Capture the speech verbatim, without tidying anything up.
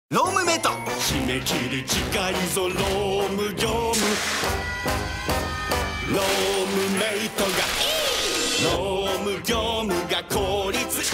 ロームメイト。 締め切り近いぞローム業務。ロームメイトがいい。ローム業務が効率いい。